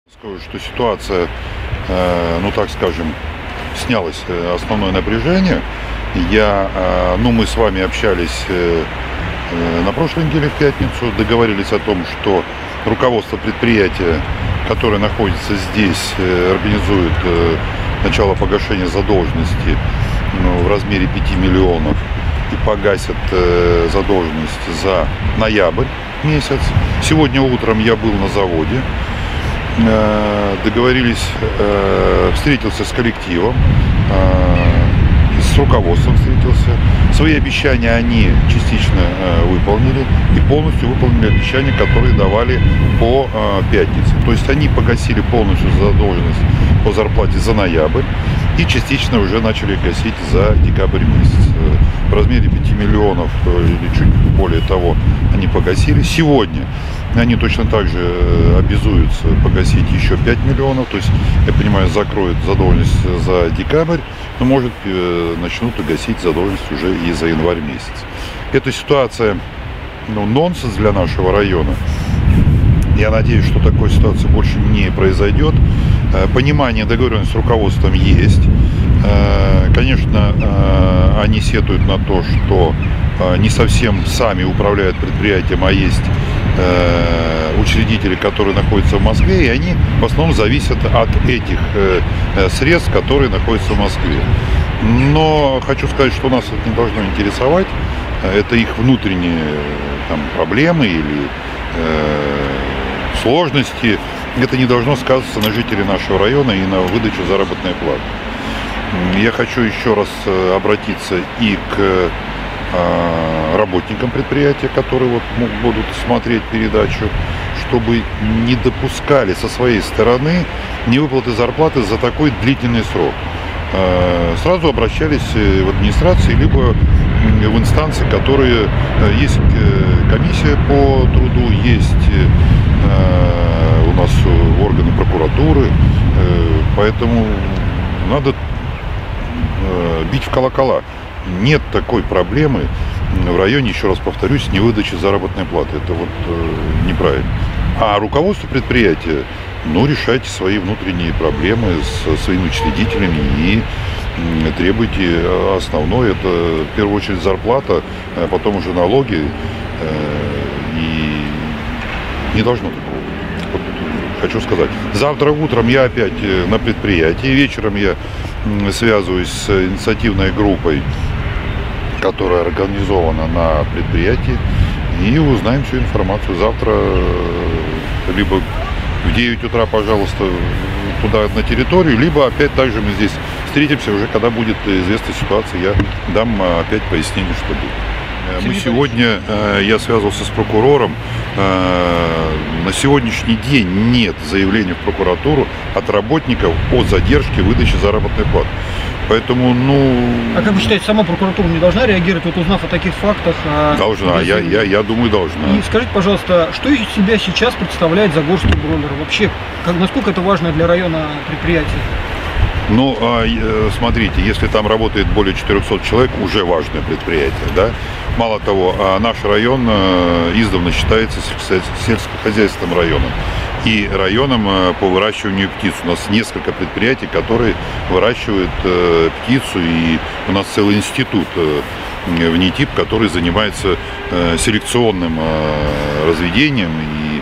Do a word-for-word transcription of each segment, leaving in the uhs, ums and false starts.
Скажу, что ситуация, ну так скажем, снялось основное напряжение. Я, ну мы с вами общались на прошлой неделе в пятницу, договорились о том, что руководство предприятия, которое находится здесь, организует начало погашения задолженности в размере пяти миллионов и погасит задолженность за ноябрь месяц. Сегодня утром я был на заводе. Договорились, встретился с коллективом, с руководством встретился. Свои обещания они частично выполнили и полностью выполнили обещания, которые давали по пятнице. То есть они погасили полностью задолженность по зарплате за ноябрь и частично уже начали гасить за декабрь месяц. В размере пяти миллионов или чуть более того они погасили. Сегодня они точно так же обязуются погасить еще пять миллионов. То есть, я понимаю, закроют задолженность за декабрь, но может начнут гасить задолженность уже и за январь месяц. Эта ситуация, ну, нонсенс для нашего района. Я надеюсь, что такой ситуации больше не произойдет. Понимание, договоренность с руководством есть. Конечно, они сетуют на то, что не совсем сами управляют предприятием, а есть учредители, которые находятся в Москве, и они в основном зависят от этих средств, которые находятся в Москве. Но хочу сказать, что нас это не должно интересовать. Это их внутренние там проблемы или сложности. Это не должно сказываться на жителей нашего района и на выдачу заработной платы. Я хочу еще раз обратиться и к работникам предприятия, которые вот будут смотреть передачу, чтобы не допускали со своей стороны невыплаты зарплаты за такой длительный срок. Сразу обращались в администрации, либо в инстанции, которые есть комиссия по труду, есть у нас органы прокуратуры, поэтому надо бить в колокола. Нет такой проблемы в районе, еще раз повторюсь, невыдачи заработной платы. Это вот э, неправильно. А руководство предприятия, ну, решайте свои внутренние проблемы с своими учредителями и э, требуйте основное. Это в первую очередь зарплата, а потом уже налоги. Э, и не должно такого быть. Вот, хочу сказать. Завтра утром я опять на предприятии. Вечером я связываюсь с инициативной группой, которая организована на предприятии, и узнаем всю информацию. Завтра либо в девять утра, пожалуйста, туда на территорию, либо опять также мы здесь встретимся, уже когда будет известна ситуация, я дам опять пояснение, что будет. Мы сегодня, я связывался с прокурором, на сегодняшний день нет заявления в прокуратуру от работников о задержке выдачи заработной платы. Поэтому, ну... А как вы считаете, сама прокуратура не должна реагировать, вот узнав о таких фактах? Должна, я, я, я думаю, должна. И скажите, пожалуйста, что из себя сейчас представляет Загорский бройлер? Вообще, как, насколько это важно для района предприятия? Ну, смотрите, если там работает более четырёхсот человек, уже важное предприятие, да? Мало того, наш район издавна считается сельскохозяйственным районом и районом по выращиванию птиц. У нас несколько предприятий, которые выращивают птицу, и у нас целый институт в НИТИП, который занимается селекционным разведением. И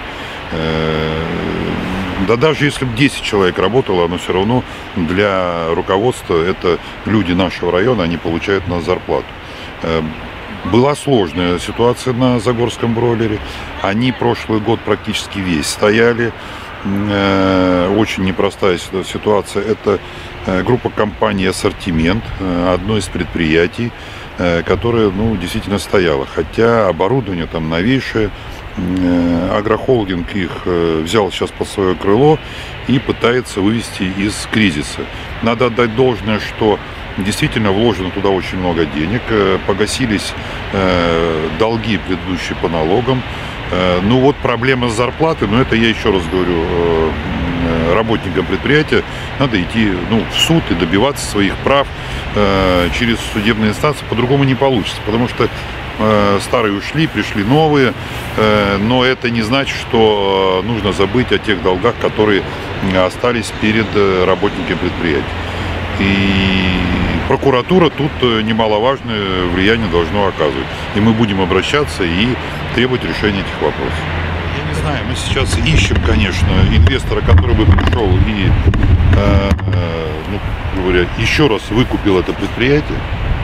да даже если бы десять человек работало, оно все равно для руководства, это люди нашего района, они получают на зарплату. Была сложная ситуация на Загорском бройлере. Они прошлый год практически весь стояли. Очень непростая ситуация. Это группа компаний «Ассортимент», одно из предприятий, которое, ну, действительно стояло. Хотя оборудование там новейшее. Агрохолдинг их взял сейчас под свое крыло и пытается вывести из кризиса. Надо отдать должное, что действительно вложено туда очень много денег, погасились долги предыдущие по налогам. Ну вот проблема с зарплатой, но это я еще раз говорю работникам предприятия, надо идти, ну, в суд и добиваться своих прав через судебные инстанции, по-другому не получится, потому что Э, Старые ушли, пришли новые, э, но это не значит, что нужно забыть о тех долгах, которые остались перед э, работниками предприятия. И прокуратура тут немаловажное влияние должно оказывать. И мы будем обращаться и требовать решения этих вопросов. Я не знаю, мы сейчас ищем, конечно, инвестора, который бы пришел и, э, э, ну, говоря, еще раз выкупил это предприятие,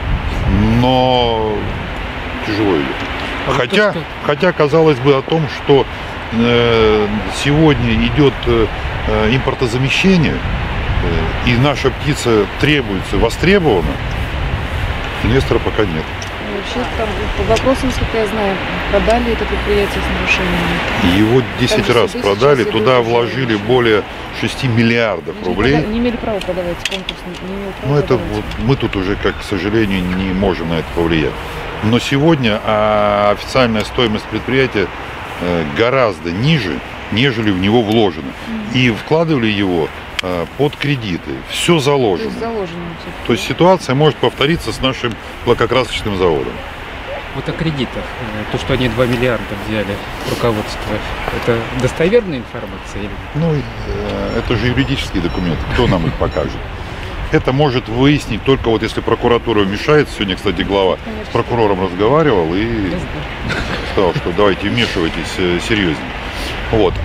но тяжело идет. Хотя, хотя казалось бы о том, что э, сегодня идет э, импортозамещение, э, и наша птица требуется, востребована, инвестора пока нет. Вообще, там, по вопросам, насколько я знаю, продали это предприятие с нарушениями. Его десять Также раз суды продали, сейчас туда идут вложили уже. более шести миллиардов Они рублей. Не, прода- не имели права продавать конкурс, не, не имели права Ну, это продавать. вот мы тут уже, как, к сожалению, не можем на это повлиять. Но сегодня а, официальная стоимость предприятия э, гораздо ниже, нежели в него вложено. И вкладывали его э, под кредиты. Все То заложено. есть заложено. всё. То есть ситуация может повториться с нашим лакокрасочным заводом. Вот о кредитах. Э, То, что они два миллиарда взяли руководство, это достоверная информация? Или... Ну, э, это же юридические документы. Кто нам их покажет? Это может выяснить только вот если прокуратура вмешается. Сегодня, кстати, глава с прокурором разговаривал и сказал, что давайте вмешивайтесь э, серьезнее. Вот.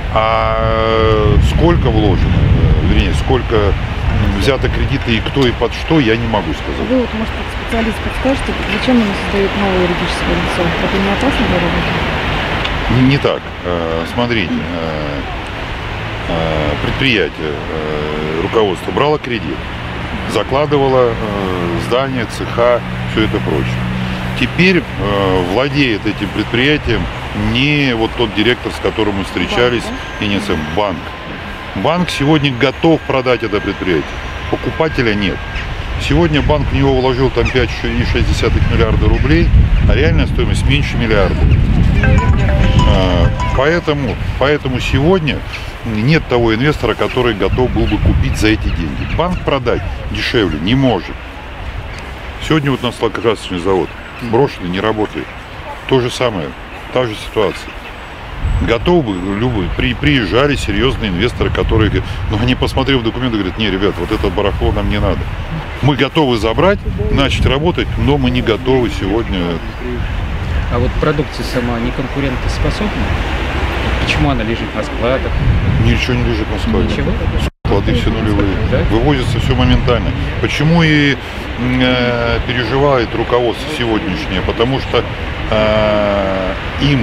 А сколько вложено, э, вернее, сколько м, взято кредита и кто и под что, я не могу сказать. Вы вот, может, как специалист подскажете, зачем они создают новое юридическое лицо? Это не опасно для работы? Не, не так. Э, Смотрите, э, э, предприятие, э, руководство брало кредит, закладывало э, здания, цеха, все это прочее. Теперь э, владеет этим предприятием не вот тот директор, с которым мы встречались, Банк, и не сам банк. Банк сегодня готов продать это предприятие. Покупателя нет. Сегодня банк в него вложил там пять целых шесть десятых миллиарда рублей, а реальная стоимость меньше миллиарда. А, Поэтому, поэтому сегодня нет того инвестора, который готов был бы купить за эти деньги. Банк продать дешевле не может. Сегодня вот у нас лакокрасочный завод брошенный, не работает. То же самое, та же ситуация. Готовы бы, любые, при, приезжали серьезные инвесторы, которые говорят, ну они, посмотрев документы, говорят, не, ребят, вот это барахло нам не надо. Мы готовы забрать, начать работать, но мы не готовы сегодня. А вот продукция сама не конкурентоспособна? Почему она лежит на складах? Ничего не лежит на складе. Ничего? Склады все нулевые. Да? Вывозится все моментально. Почему и э, переживает руководство сегодняшнее? Потому что э, им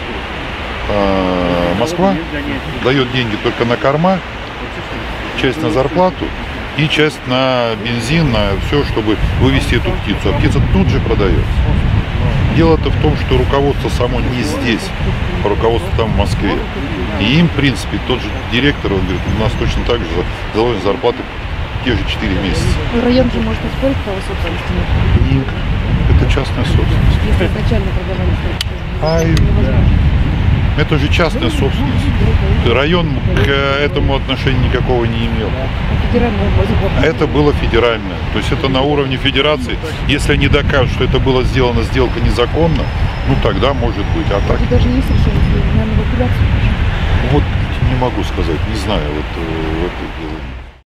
э, Москва дает деньги только на корма, часть на зарплату и часть на бензин, на все, чтобы вывести эту птицу. А птица тут же продается. Дело-то в том, что руководство само не здесь, а руководство там в Москве. И им, в принципе, тот же директор, он говорит, у нас точно так же заложены зарплаты те же четыре месяца. Район же может оспорить право собственности? Нет? Нет, это частная собственность. Если изначально продавали строительство. А и- это же частная собственность. Район к этому отношения никакого не имел. Федеральная база. Это было федеральное. То есть это на уровне федерации. Если они докажут, что это было сделано, сделка незаконна, ну тогда может быть. А так, Тут даже есть решение, наверное, в апелляцию. вот не могу сказать, не знаю. Вот, э, вот, э,